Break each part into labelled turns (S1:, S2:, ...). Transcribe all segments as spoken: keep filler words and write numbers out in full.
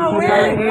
S1: Cipaini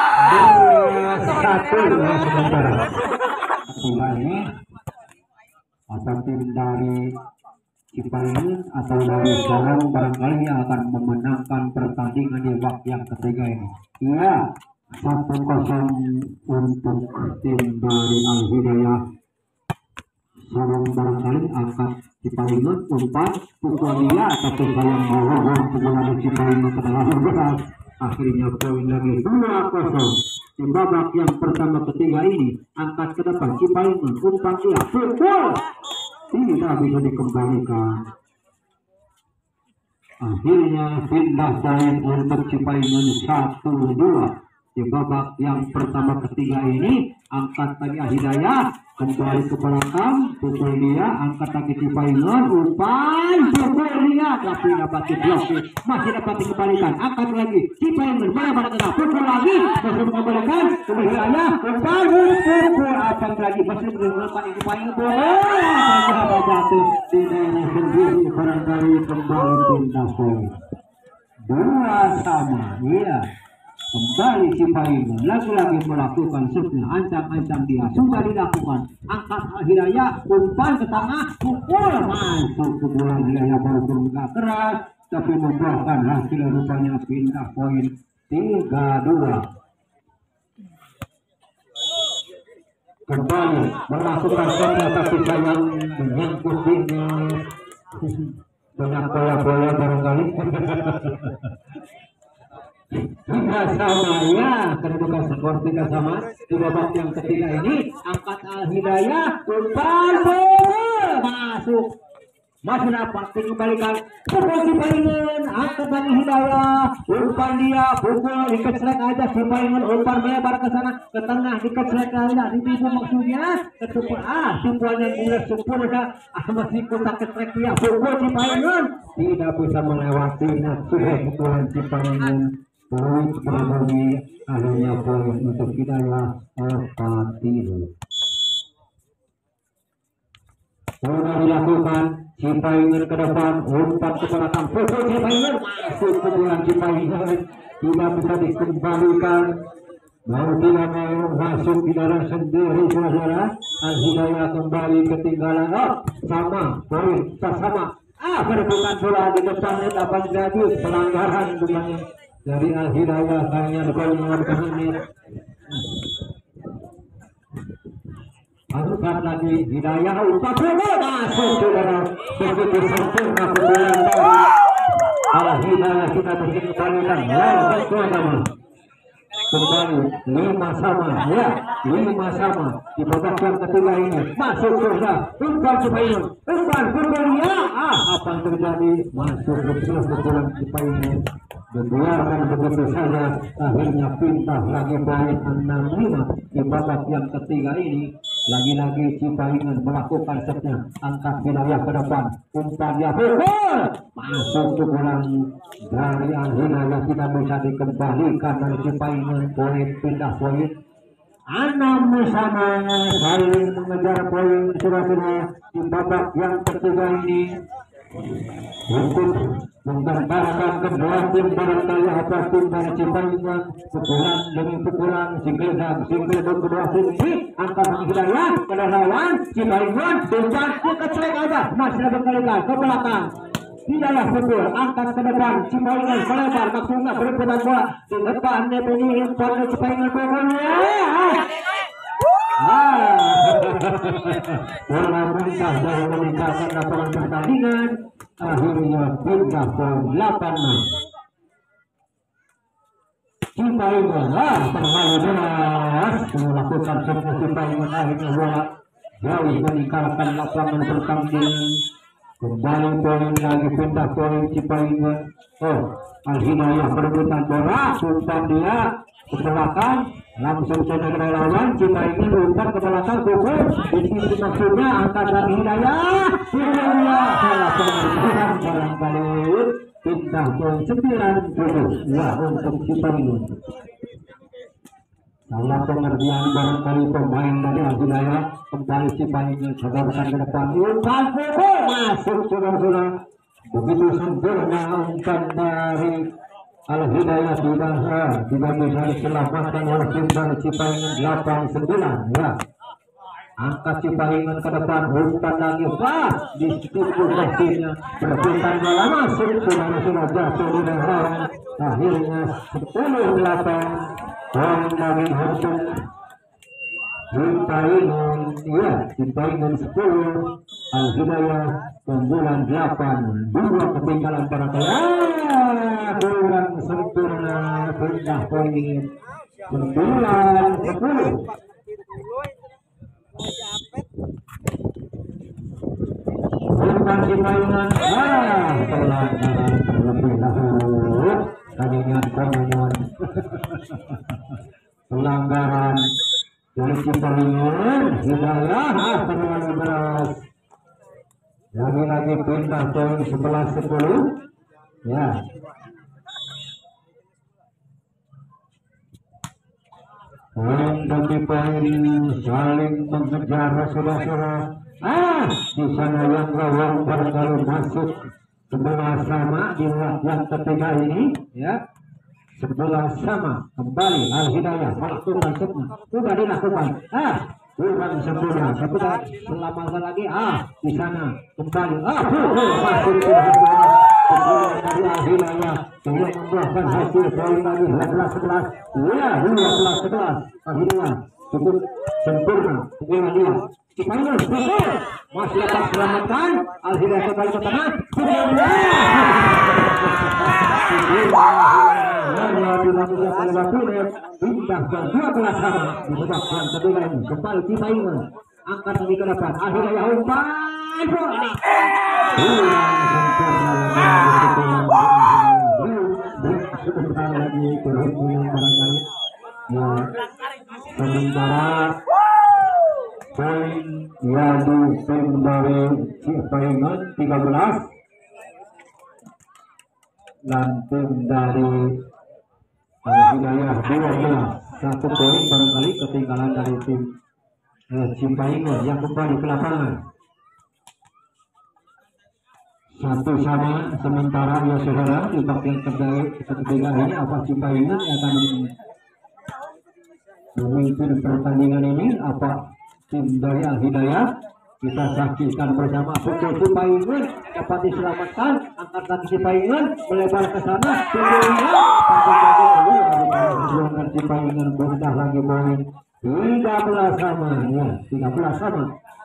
S1: satu sementara. Ini atau tim dari Cipaini atau dari Sorong barangkali yang akan memenangkan pertandingan di babak yang ketiga ini. Iya, satu kosong untuk tim dari Al Hidayah. Sorong barangkali angkat Cipaini umpan pukul dia tapi sayang bahwa pukulan Cipaini telah bergerak. Akhirnya poin lagi dua kosong. Di babak yang pertama ketiga ini angkat ke depan Cipaini umpan dia pukul tidak bisa dikembalikan. Akhirnya pindah poin untuk Cipaini satu dua. Di babak yang pertama ketiga ini angkat tadi Hidayah kembali ke belakang pukul dia angkat lagi Cipaini umpan pukul dia tapi dapat diblokir masih dapat dikembalikan angkat lagi Cipaini melebar ke tengah pukul lagi masih mengembalikan kembali Hidayah umpan pukul apa lagi masih mengembalikan Cipaini bola jatuh di daerah sendiri barangkali kembali pindah poin dua sama. Iya, kembali Cipaini lagi-lagi melakukan shootnya, ancam-ancam dia sudah dilakukan angkat Hidayah umpan ke tengah pukul masuk ke bola Hidayah baru bergerak keras tapi membuahkan hasil rupanya pindah poin tiga dua. Kembali melakukan shootnya tapi sayang menyangkut ini banyak bola-bola barangkali. Tiga sama ya, kedudukan skor tiga sama di babak yang ketiga ini angkat Al Hidayah umpan bola masuk masih dapat dikembalikan pukul Cipaini angkat lagi Hidayah umpan dia pukul dikecelek aja Cipaini umpan melebar ke sana ke tengah dikecelek aja ditipu maksudnya ketupu ah tumpuannya mulai sempurna ah masih kontak kecelek dia pukul Cipaini tidak bisa melewatinya sudah pukulan Cipaini. Poin berbagi akhirnya poin untuk Hidayah empat tiga. Sudah dilakukan Cipaini ke depan umpan ke belakang pukul Cipaini masuk ke bulan Cipaini tidak bisa dikembalikan mau tidak mau masuk di daerah sendiri saudara. Al Hidayah kembali ketinggalan oh, sama poin sama ah kedudukan bola di depannya dapat jadi pelanggaran dengan dari Al Hidayah hanya dengan ini angkat lagi Hidayah umpan bola masuk saudara begitu sempurna pukulan dari Al Hidayah kita dikembalikan lawan sama kembali lima sama ya lima sama di babak yang ketiga ini masuk saudara umpan Cipaini umpan pukul ya ah apa yang terjadi masuk betul pukulan Cipaini membiarkan begitu saja akhirnya pindah lagi poin enam lima di babak yang ketiga ini lagi-lagi Cipaini melakukan setnya angkat Hidayah ke depan umpan dia pukul masuk pukulan dari Al Hidayah tidak bisa dikembalikan dari Cipaini poin pindah poin enam sama saling mengejar poin sudah-sudah di babak yang ketiga ini untuk menggambarkan kedua tim barangkali apa tim dari Cipaini pukulan demi pukulan single dan single dan kedua tim ini angkat Hidayah pada lawan Cipaini umpan kecelek aja masih berkali-kali ke belakang Hidayah pukul angkat ke depan Cipaini melebar maksudnya berputar bola di depan ini umpan Cipaini pukulnya bola muntah dari meninggalkan lapangan pertandingan akhirnya pindah poin delapan enam. Cipaini lah terlalu deras melakukan sebuah Cipaini akhirnya bola jauh meninggalkan lapangan pertandingan kembali poin lagi pindah poin Cipaini. Oh Al Hidayah berebutan bola umpan dia ke belakang langsung saja ke lawan Cipaini umpan ke belakang pukul di sini maksudnya angkat dari Hidayah Hidayah salah pengertian barangkali pindah poin sembilan puluh ya untuk Cipaini. Salah pengertian barangkali pemain dari Al Hidayah kembali Cipaini sadarkan ke depan umpan pukul masuk saudara-saudara begitu sempurna umpan dari Al-Hidayah tidak tidak bisa diselamatkan oleh tim dari Cipahingan delapan sembilan ya. Angkat Cipahingan ke depan, umpan lagi pas di situ posisinya berputar bola masuk sudah sudah jatuh di dalam. Akhirnya sepuluh delapan poin dari untuk Cipahingan ya. Cipahingan sepuluh, Al-Hidayah keunggulan delapan. Dua ketinggalan para pemain kurang sempurna, pindah poin sembilan sepuluh. Umpan Cipahingan ah pelanggaran terlebih dahulu tadinya komunion pelanggaran dari Cipahingan. Hidayah ah terlalu beras. Lagi-lagi pindah poin sebelas sepuluh ya. Poin demi poin saling mengejar saudara-saudara. Ah, di sana yang gawang barangkali masuk sebelah sama di yang ketiga ini ya. Sebelah sama kembali Al-Hidayah melakukan setnya sudah dilakukan. Ah, kurang sempurna tapi selama lagi ah di sana kembali ah masuk dari Al-Hidayah yang membuahkan hasil poin lagi dua belas sebelas ya. Dua belas sebelas Al-Hidayah cukup sempurna dengan dia. Cipahingan masih dapat selamatkan. Al-Hidayah kembali ke tengah pindah ke dua belas sama di babak yang kedua ini. Kembali Cipahingan angkat lagi ke depan. Al-Hidayah umpan bola sebentar lagi berhubungan barangkali ya. Sementara poin yang di tim dari Cipahingan tiga belas dan tim dari Al-Hidayah dua belas. Satu poin barangkali ketinggalan dari tim eh, Cipahingan yang kembali ke lapangan. Satu sama sementara ya saudara di babak yang ketiga ini apa Cipahingan akan memimpin pertandingan ini apa tim dari Al-Hidayah. Kita saksikan bersama pukul Cipahingan dapat diselamatkan, angkat lagi Cipahingan melebar ke sana Cipahingan Cipahingan berdah lagi poin tiga belas sama ya. Tiga belas sama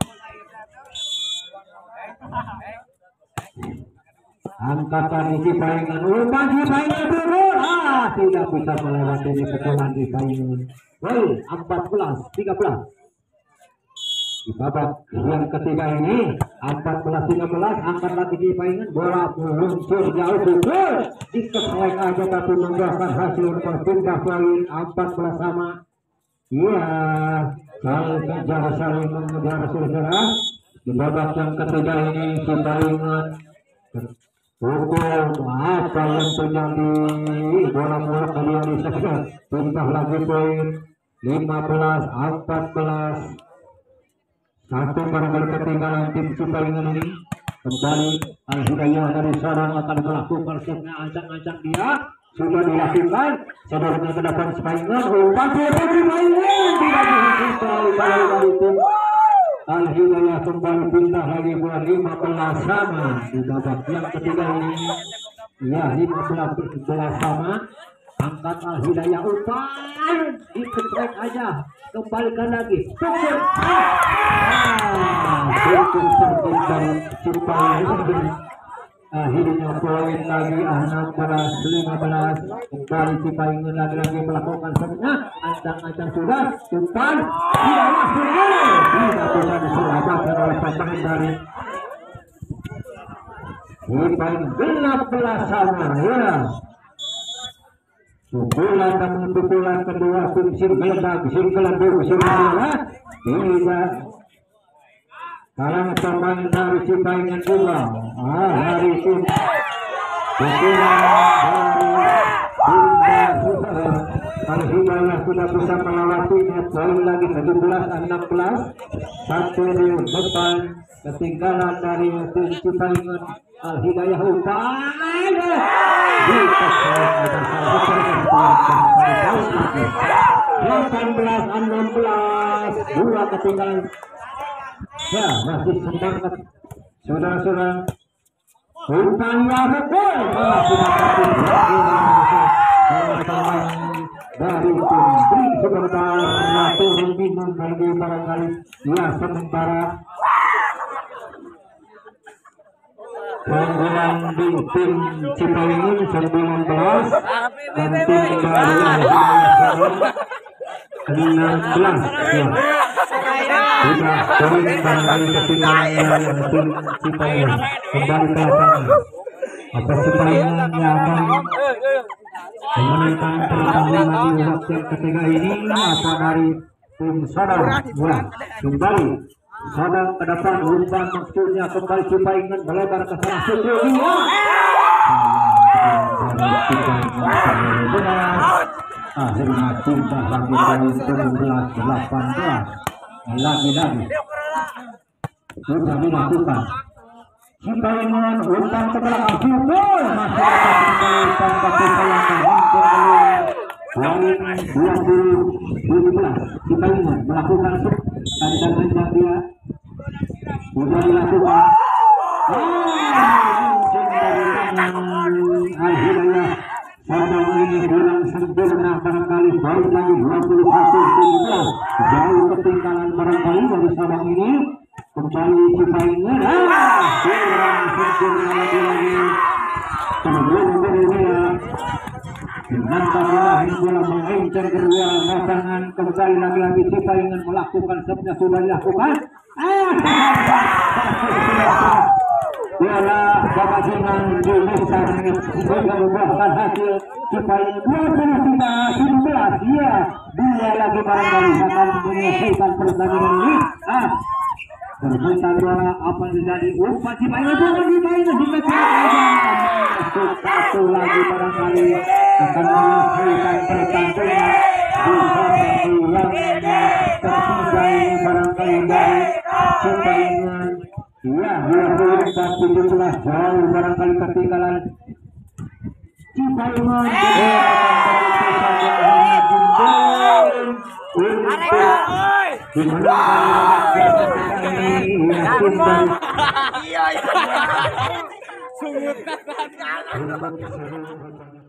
S1: angkatan Cipahingan umpan Cipahingan dulu ah tidak bisa melewati di pukulan Cipahingan. Woi empat belas tiga belas di babak yang ketiga ini. Empat belas tiga belas angkat lagi Cipahingan bola meluncur jauh betul dikeselek aja tapi membuahkan hasil berpindah poin empat belas sama iya. Saling kejar saling mengejar saudara di babak yang ketiga ini. Cipahingan pukul apa yang terjadi bola-bola kalian di sana pindah lagi poin lima belas empat belas. Satu barangkali ketinggalan tim Cipahingan ini. Kembali Al-Hidayah dari sarang akan melakukan setnya ancang-ancang dia sudah dilakukan. Saudara ke depan Cipahingan umpan Cipahingan tidak dihentikan dari tim Al-Hidayah kembali pindah lagi buat lima belas sama di babak yang ketiga ini ya. Lima belas sama angkat Al-Hidayah umpan diketrek aja kembalikan lagi pukul ah pukul tertinggal Cipahingan. Akhirnya poin lagi enam belas lima belas kembali Cipahingan lagi-lagi melakukan setnya ancang-ancang sudah umpan tidaklah tidak bisa diselamatkan oleh pemain dari Cipahingan. Enam belas sama ya. Pukulan dan pukulan kedua tim Singgeledang Singgeledang Singgeledang tidak kalangan pemain dari Cipahingan juga. Ah dari tim pukulan dari Al-Hidayah sudah bisa melewatinya. Poin lagi tujuh belas enam belas satu di depan ketinggalan dari tim Cipahingan Al Hidayah umpan delapan belas enam belas dua ketinggalan ya masih semangat saudara-saudara umpannya betul dari tim Bri sebentar turun bingung lagi barangkali ya sementara keunggulan di tim Cipalingun sembilan belas dan tim baru enam belas ya. Sudah poin barangkali ketinggalan tim Cipalingun kembali ke lapangan. Apa Cipalingun yang akan memenangkan pertandingan di waktu yang ketiga ini apa dari tim Sadang ya kembali Sadang ke depan umpan maksudnya kembali Cipalingun melebar ke sana sudut dua akhirnya cinta lagi dari sembilan belas delapan belas lagi-lagi sudah dilakukan Cipalingun umpan ke belakang jubel masih kembali tangkap Cipalingun poin dua puluh tujuh belas Cipalingun melakukan tandang rencang dia sudah dilakukan akhirnya Sadang ini kurang sempurna barangkali baru lagi dua puluh satu tujuh belas jauh ketinggalan barangkali dari Sadang ini kembali Cipalingun kurang sempurna lagi-lagi kemudian berbeda Nantaplah bola mengincar kedua pasangan kembali lagi-lagi Cipalingun melakukan sebenarnya sudah dilakukan bola bagaimana di besar mengubahkan hasil Cipalingun dua puluh tiga tujuh belas ya dia lagi barangkali akan menyelesaikan pertandingan ini ah perbuatan bola apa yang terjadi umpan Cipalingun bola Cipalingun hingga masuk satu lagi barangkali akan menyelesaikan pertandingan di babak yang ketiga ini barangkali dari Cipalingun ya dua puluh empat tujuh belas jauh barangkali ketinggalan Cipalingun di mana